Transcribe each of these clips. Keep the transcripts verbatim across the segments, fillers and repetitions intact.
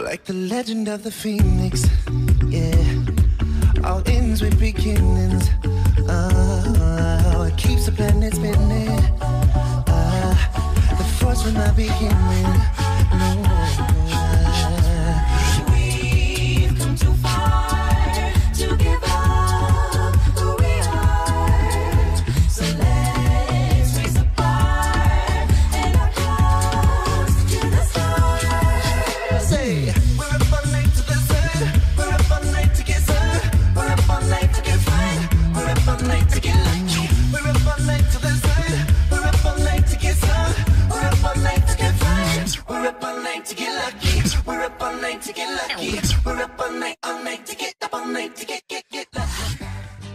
Like the legend of the phoenix, yeah. All ends with beginnings. Oh, it keeps the planet spinning. Uh, the force will not be human. No. We've come too far to give up who we are. So let's raise the bar and our close to the stars. Say. To get lucky, we're up all night to get lucky. We're up all night, all night to get up all night to get get get lucky.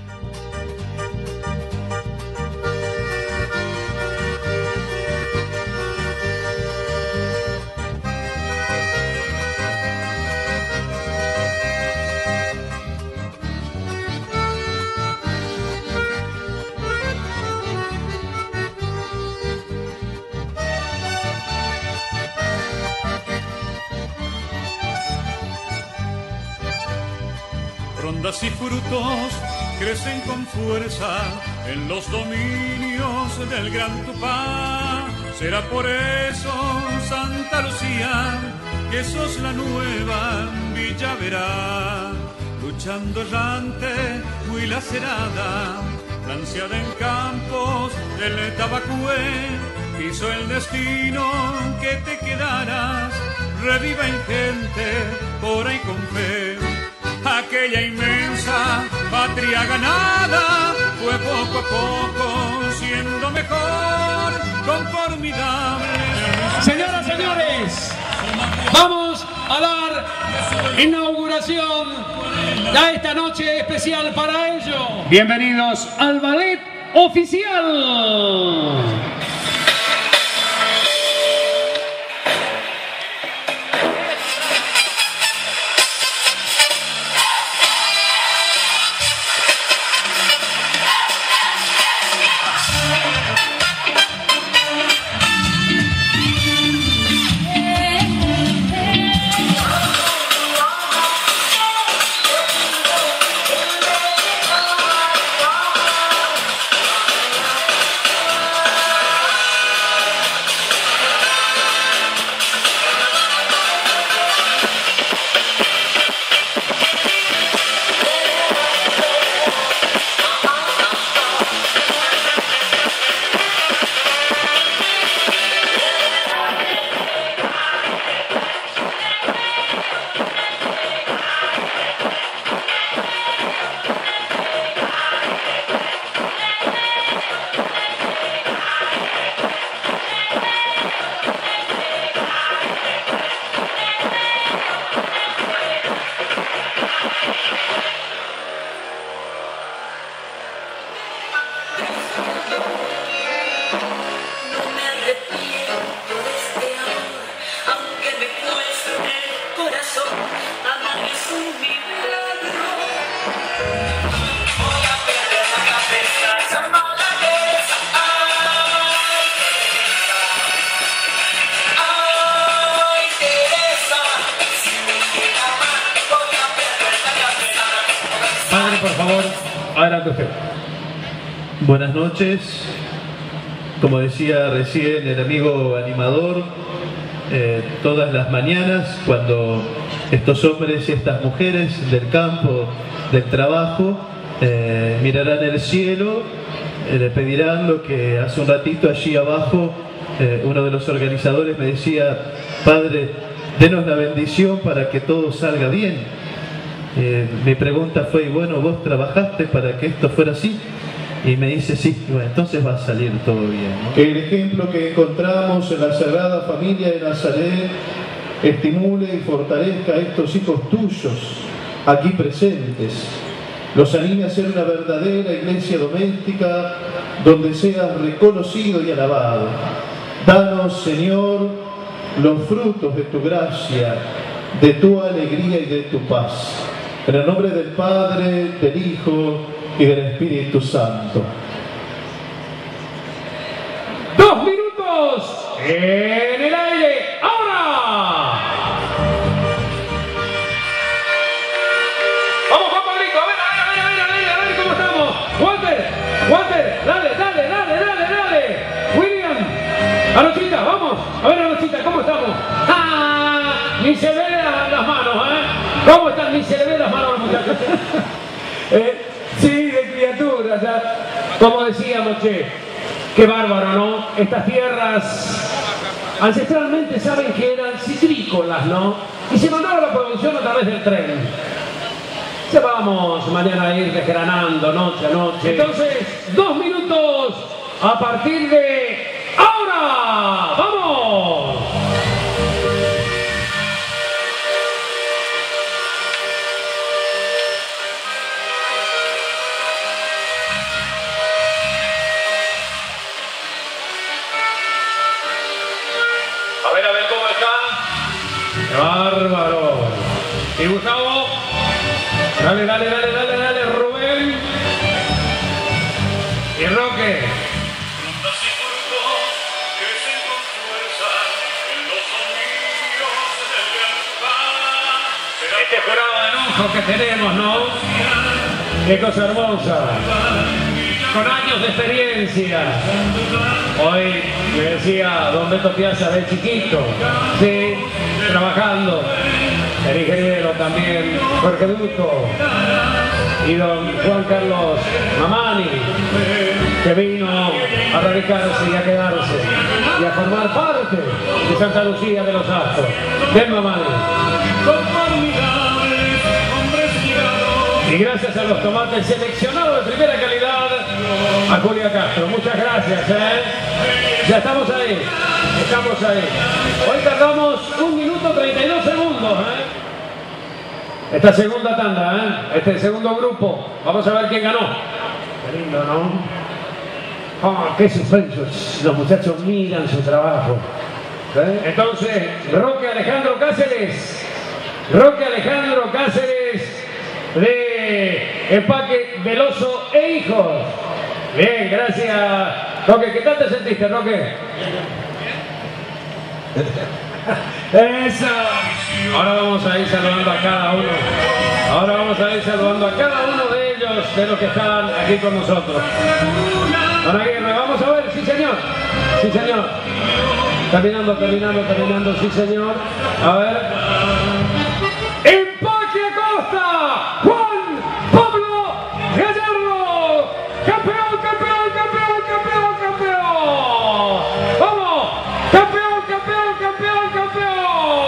Frondas y frutos crecen con fuerza en los dominios del Gran Tupá. Será por eso, Santa Lucía, que sos la nueva Villa Verá. Luchando errante, muy lacerada, lanceada en campos del Tabacué, hizo el destino que te quedaras, reviva en gente, por ahí con fe. Aquella inmensa patria ganada fue poco a poco siendo mejor, con formidable. Señoras, señores, vamos a dar inauguración a esta noche especial para ello. Bienvenidos al Ballet Oficial. Por favor, adelante usted. Buenas noches. Como decía recién el amigo animador, eh, todas las mañanas cuando estos hombres y estas mujeres del campo, del trabajo, eh, mirarán el cielo, eh, le pedirán lo que hace un ratito allí abajo eh, uno de los organizadores me decía: Padre, denos la bendición para que todo salga bien. Eh, mi pregunta fue: y bueno, ¿vos trabajaste para que esto fuera así? Y me dice: sí. Bueno, entonces va a salir todo bien, ¿no? El ejemplo que encontramos en la Sagrada Familia de Nazaret estimule y fortalezca a estos hijos tuyos aquí presentes, los anime a ser una verdadera iglesia doméstica donde seas reconocido y alabado. Danos, Señor, los frutos de tu gracia, de tu alegría y de tu paz. En el nombre del Padre, del Hijo y del Espíritu Santo. Dos minutos en el aire, ahora. vean las manos, ¿eh? ¿Cómo están? Ni se le ven las manos a los muchachos. ¿Eh? Sí, de criaturas, ya. Como decíamos, che, qué bárbaro, ¿no? Estas tierras ancestralmente saben que eran citrícolas, ¿no? Y se mandaba la producción a través del tren. Ya vamos mañana a ir desgranando noche a noche. Entonces, dos minutos a partir de ahora. ¡Vamos! A ver, a ver cómo está. ¡Qué bárbaro! ¿Y Gustavo? Dale, dale, dale, dale, dale, Rubén. Y Roque. Rondas y frutos crecen con fuerza en los dominios del gran Tupá. Este jurado de lujo que tenemos, ¿no? Qué cosa hermosa. Con años de experiencia. Hoy me decía don Beto Piazza de chiquito, sí, trabajando. El ingeniero también, Jorge Duto. Y don Juan Carlos Mamani, que vino a radicarse y a quedarse y a formar parte de Santa Lucía de los Astros. Ven, Mamani. Y gracias a los tomates seleccionados de primera calidad, a Julia Castro. Muchas gracias, ¿eh? Ya estamos ahí, estamos ahí. Hoy tardamos un minuto treinta y dos segundos, ¿eh? Esta segunda tanda, ¿eh? Este segundo grupo. Vamos a ver quién ganó. Qué lindo, ¿no? Oh, qué suspenso. Los muchachos miran su trabajo. ¿Eh? Entonces, Roque Alejandro Cáceres. Roque Alejandro Cáceres de Empaque Veloso e Hijos. Bien, gracias. Roque, ¿qué tal te sentiste, Roque? Eso. Ahora vamos a ir saludando a cada uno. Ahora vamos a ir saludando a cada uno de ellos, de los que están aquí con nosotros. Don Aguirre, vamos a ver, sí señor. Sí señor. Terminando, terminando, terminando, sí señor. A ver. Empaque Acosta, Juan Pablo Gallardo. Campeón, campeón, campeón, campeón, campeón. Vamos. Campeón, campeón, campeón, campeón.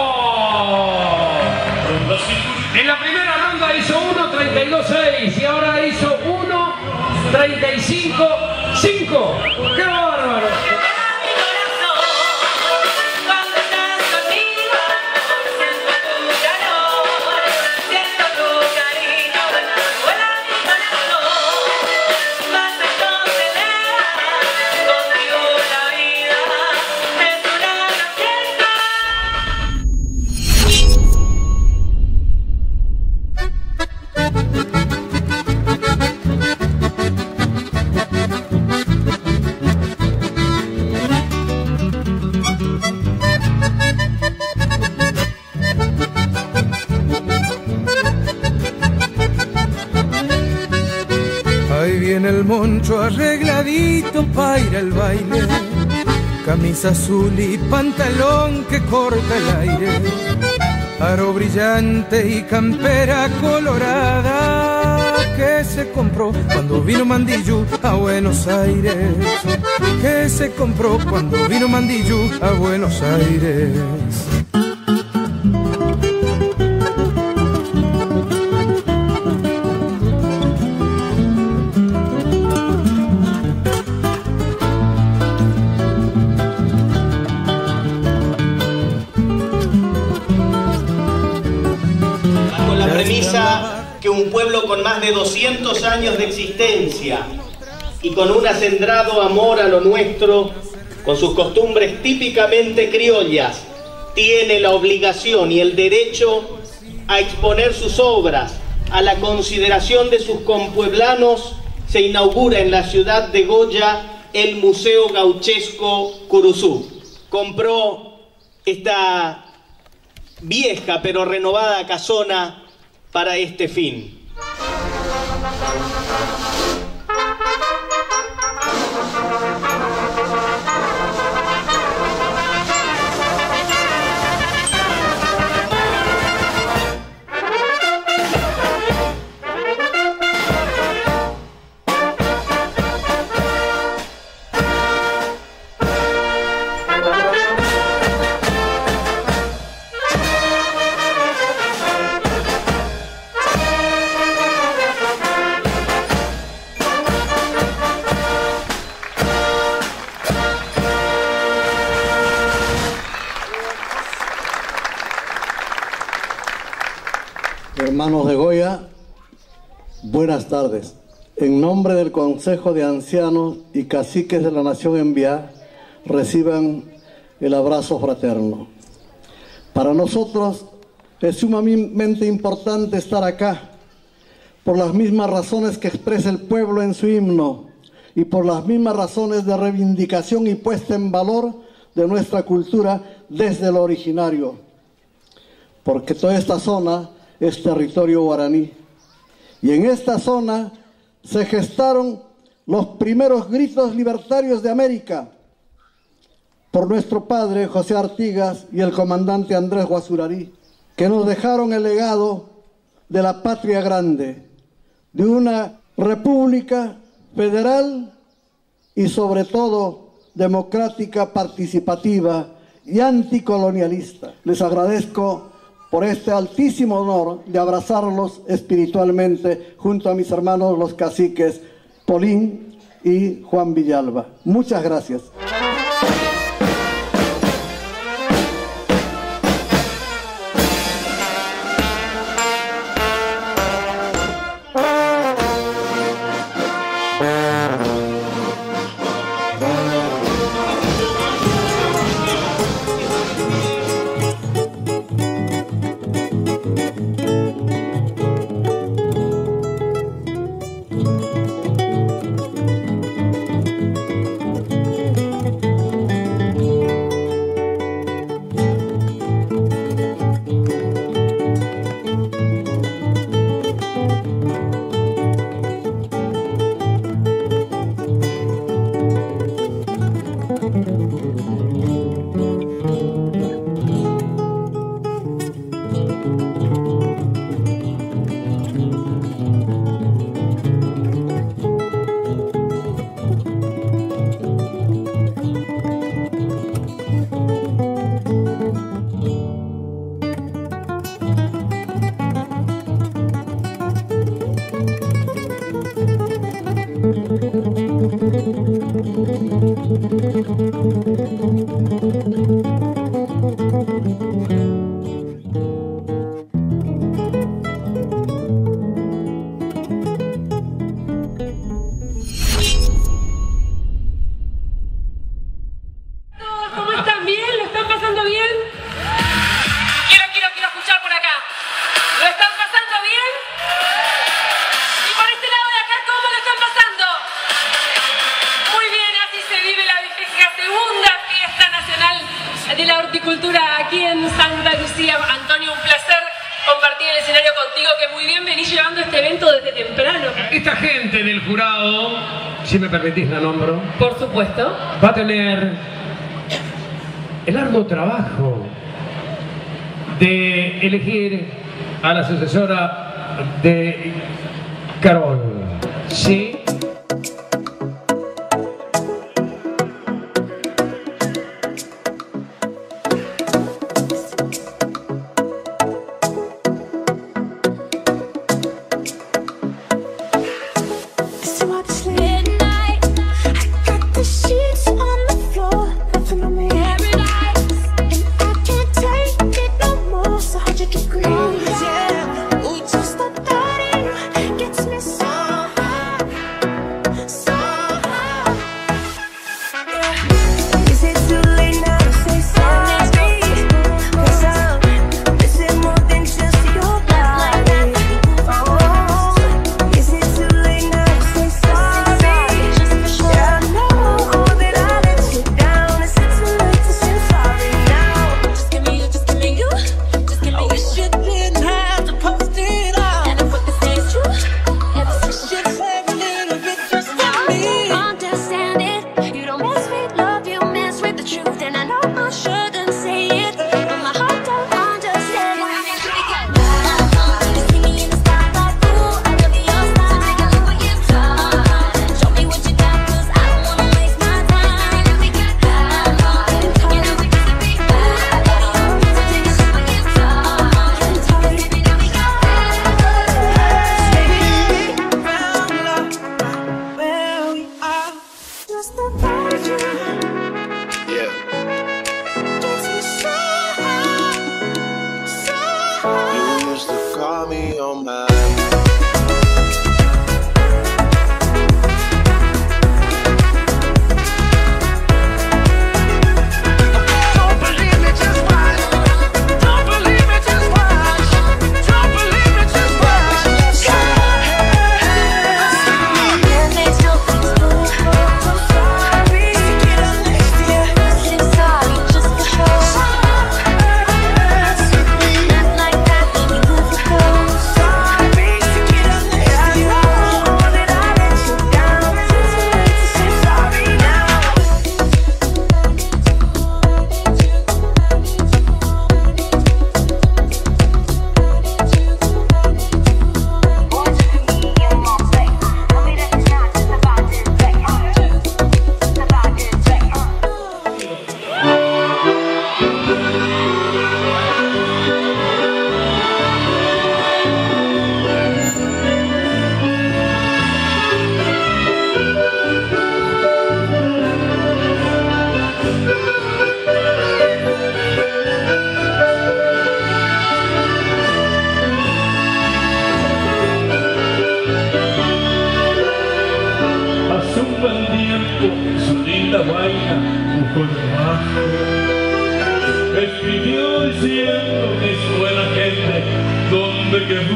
En la primera ronda hizo uno treinta y dos seis y ahora hizo uno treinta y cinco cinco. ¡Qué bárbaro! El moncho arregladito para ir al baile, camisa azul y pantalón que corta el aire, aro brillante y campera colorada que se compró cuando vino Mandillú a Buenos Aires, que se compró cuando vino Mandillú a Buenos Aires. Que un pueblo con más de doscientos años de existencia y con un acendrado amor a lo nuestro, con sus costumbres típicamente criollas, tiene la obligación y el derecho a exponer sus obras a la consideración de sus compueblanos, se inaugura en la ciudad de Goya el Museo Gauchesco Curuzú. Compró esta vieja pero renovada casona para este fin. Hermanos de Goya, buenas tardes. En nombre del Consejo de Ancianos y Caciques de la Nación Enviá, reciban el abrazo fraterno. Para nosotros es sumamente importante estar acá, por las mismas razones que expresa el pueblo en su himno y por las mismas razones de reivindicación y puesta en valor de nuestra cultura desde lo originario, porque toda esta zona es territorio guaraní. Y en esta zona se gestaron los primeros gritos libertarios de América por nuestro padre José Artigas y el comandante Andrés Guazurarí, que nos dejaron el legado de la patria grande, de una república federal y sobre todo democrática, participativa y anticolonialista. Les agradezco por este altísimo honor de abrazarlos espiritualmente junto a mis hermanos los caciques Polín y Juan Villalba. Muchas gracias. Si me permitís la nombro. Por supuesto. Va a tener el arduo trabajo de elegir a la sucesora de Carol. ¿Sí? Yeah, we just stop starting, gets me so high. got me on my escribió diciendo que es buena gente donde quedó,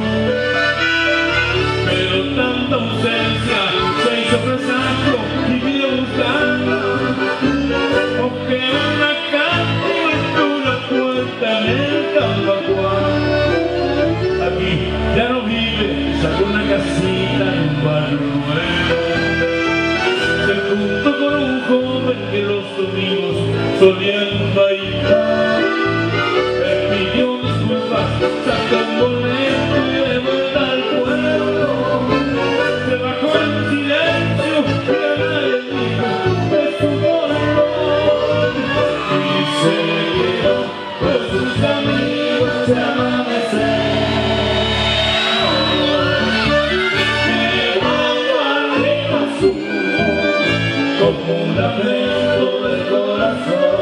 pero tanta ausencia se hizo presagio y vino buscando, aunque una canto estuvo la puerta en el Campacuán. Aquí ya no vive, sacó una casita en un barrio nuevo, se juntó con un joven que los domingos solían bailar. Me pidió disculpas, sacó un boleto y de vuelta al pueblo. Se bajó en silencio y a nadie dijo de su dolor. Y se quedó con sus amigos de amanecer. Llevando arriba su voz como un lamento del corazón.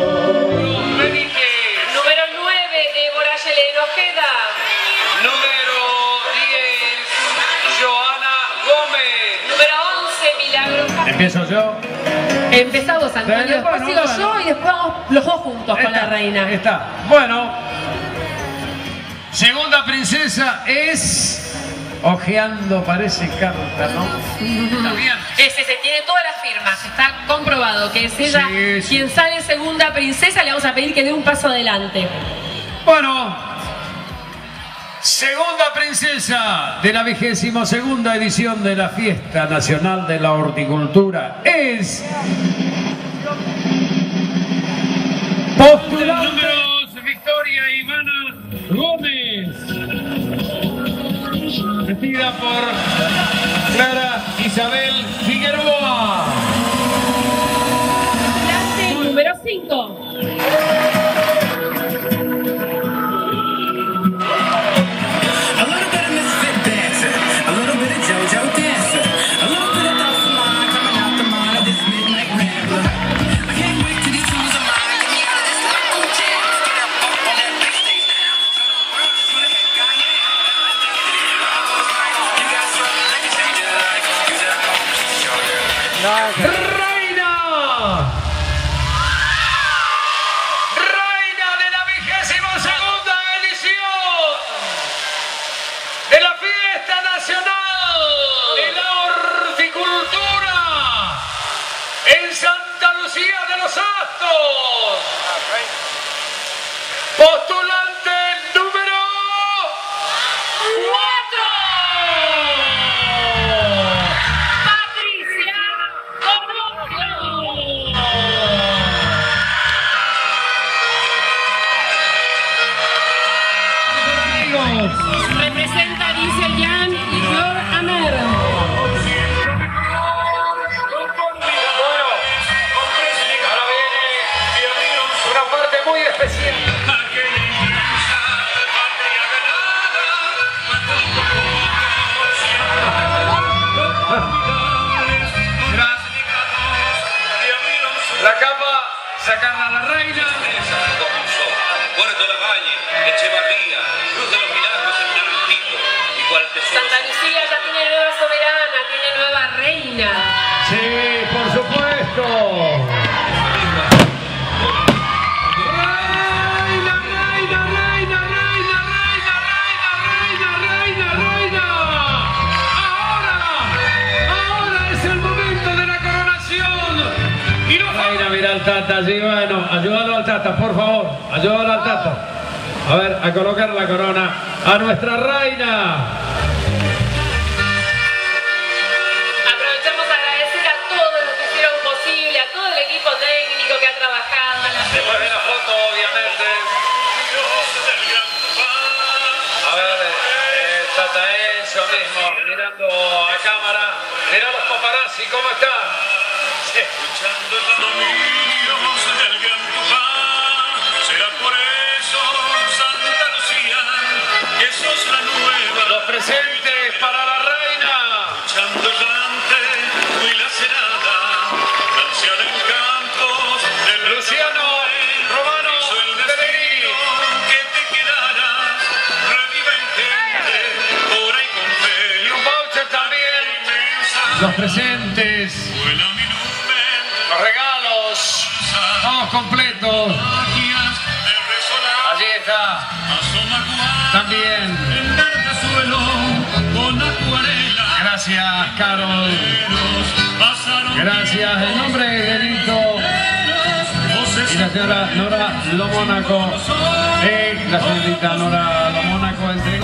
Empiezo yo. Empezá vos, Antonio, Dale, después bueno, sigo bueno. yo y después vamos los dos juntos con la reina. Está. Bueno. Segunda princesa es... Ojeando parece carta, ¿no? Está bien. Ese se tiene todas las firmas, está comprobado que es ella Sí, sí. quien sale segunda princesa. Le vamos a pedir que dé un paso adelante. Bueno. Segunda princesa de la vigésima segunda edición de la Fiesta Nacional de la Horticultura es... Postulante números Victoria Ivana Gómez, vestida por Clara Isabel Figueroa. Clase número cinco. ¡Reina! ¡Reina de la vigésima segunda edición de la Fiesta Nacional de la Horticultura en Santa Lucía de los Astos! Postulante número cuatro. Representa a Diesel Jan y Flor Amer. Bueno, ahora viene una parte muy especial. La capa, sacarla a la reina. Puerto La Valle, Echevarría, Cruz de los Milagros en Naranjito. Santa Lucía ya tiene nueva soberana, tiene nueva reina. Sí, por supuesto. Reina, reina, reina, reina, reina, reina, reina, reina, reina. Ahora, ahora es el momento de la coronación. Y no... Reina, mira al Tata allí, bueno, ayúdalo al Tata, por favor, ayúdalo al Tata. A ver, a colocar la corona a nuestra reina. Aprovechamos a agradecer a todos los que hicieron posible, a todo el equipo técnico que ha trabajado. La... Después de la foto, obviamente. A ver, eh, Tata, eso mismo, mirando a cámara. Mirá los paparazzi, ¿cómo están? Escuchando el sonido del gran Tupá, será por eso, Santa Lucía, que sos la nueva. Los presentes para la reina. Escuchando el cante y la cenada, anciana en campos del Luciano Romano Pellegrini. que te quedaras, reviva en gente, ora y con fe. Y un voucher también. Los presentes. Buena mi numen, Los regalos. Todos completos. magias de resonar, Allí está. asoma Juan. También. En verde suelo, con acuarela, Gracias, Carol. pasaron Gracias. En nombre de Lito y la señora Nora Lomónaco. Eh, la señorita Nora Lomónaco entregó.